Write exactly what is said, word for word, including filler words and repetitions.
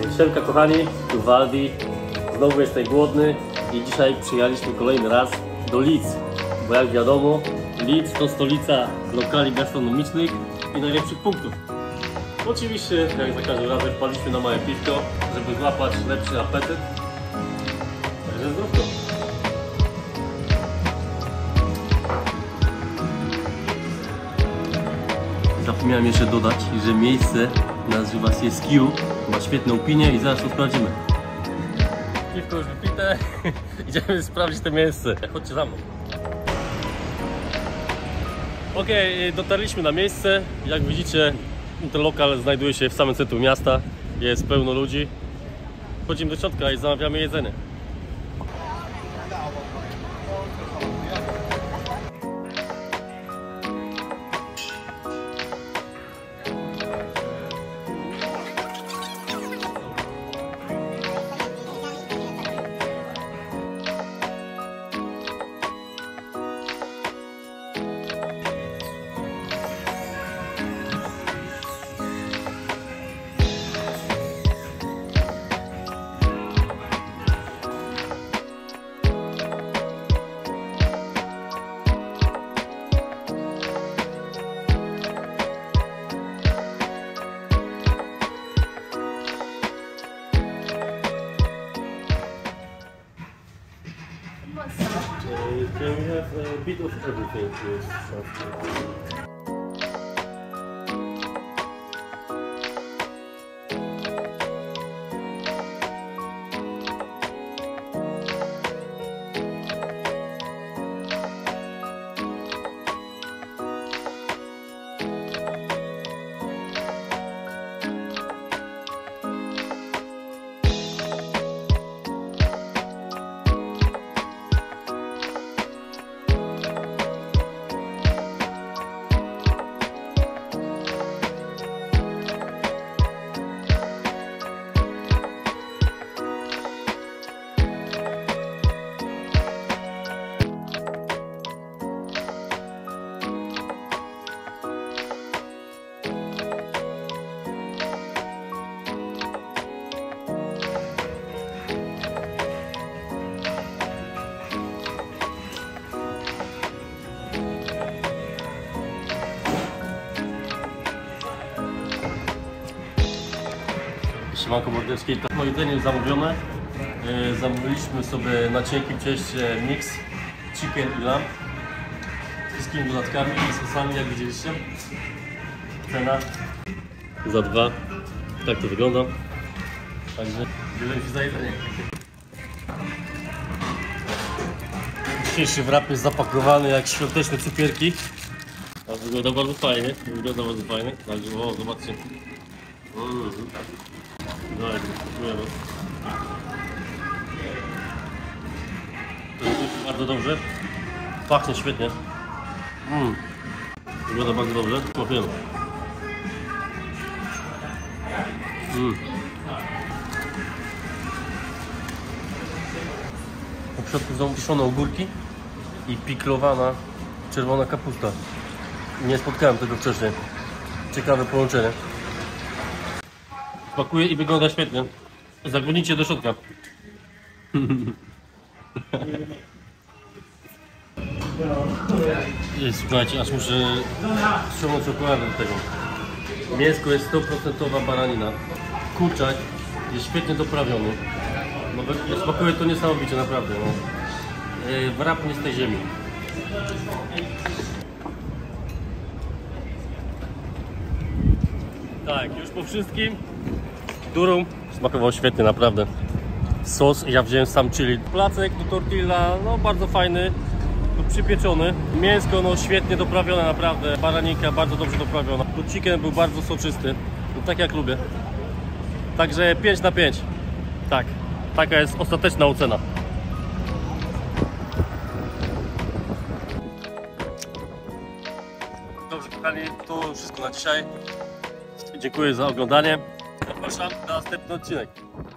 Siemka kochani, tu Waldi, znowu jestem głodny i dzisiaj przyjechaliśmy kolejny raz do Leeds, bo jak wiadomo Leeds to stolica lokali gastronomicznych i najlepszych punktów. Oczywiście, jak za każdym razem wpadliśmy na małe piwko, żeby złapać lepszy apetyt, także zdrówko. Zapomniałem jeszcze dodać, że miejsce nazywa się Skiu, ma świetną opinię i zaraz to sprawdzimy. Piwko już wypite, idziemy sprawdzić to miejsce. Chodźcie za mną. Ok, dotarliśmy na miejsce. Jak widzicie, ten lokal znajduje się w samym centrum miasta. Jest pełno ludzi. Wchodzimy do środka i zamawiamy jedzenie. Uh, can we have a bit of everything, please? Siemanko mordeczki, to moje jedzenie jest zamówione. Yy, zamówiliśmy sobie na cienkim cieście mix chicken i lamb z wszystkimi dodatkami i sosami, jak widzieliście. Cena za dwa. Tak to wygląda. Także bierzemy się za jedzenie. Dzisiejszy wrap jest zapakowany jak świąteczne cukierki. A wygląda bardzo fajnie. Wygląda bardzo fajnie. Także o, zobaczcie. Mm. No, dziękujemy. To jest bardzo dobrze. Pachnie świetnie. Mm. Wygląda bardzo dobrze. Smakujemy. Mm. W środku są kiszone ogórki i piklowana czerwona kapusta. Nie spotkałem tego wcześniej. Ciekawe połączenie. Smakuje i wygląda świetnie. Zaglądnijcie do środka. Jest, słuchajcie, aż muszę ściągnąć czekoladę do tego. Mięsko jest sto procent baranina. Kurczak jest świetnie doprawiony. No, smakuje to niesamowicie, naprawdę. No. Wrap nie z tej ziemi. Tak, już po wszystkim. Durum smakował świetnie, naprawdę. Sos, ja wziąłem sam chili. Placek do tortilla, no bardzo fajny, przypieczony. Mięsko, no świetnie doprawione, naprawdę. Baranika bardzo dobrze doprawiona. Tu chicken był bardzo soczysty, no, tak jak lubię. Także pięć na pięć. Tak, taka jest ostateczna ocena. Dobrze kochani, to wszystko na dzisiaj. Dziękuję za oglądanie. Zapraszam na następny odcinek.